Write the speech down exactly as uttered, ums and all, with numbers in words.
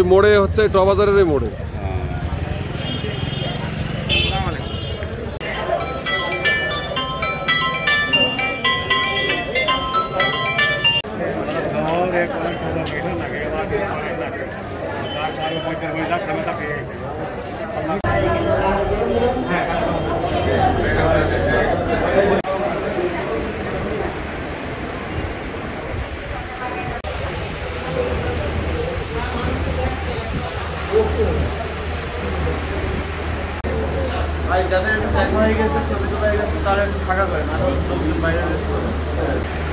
মোড়ে হচ্ছে টবাজারের মোড়ে। যাদের দেখা হয়ে গেছে ছবি তোলা হয়ে গেছে তারা একটু থাকা করে না, লোকজন বাইরে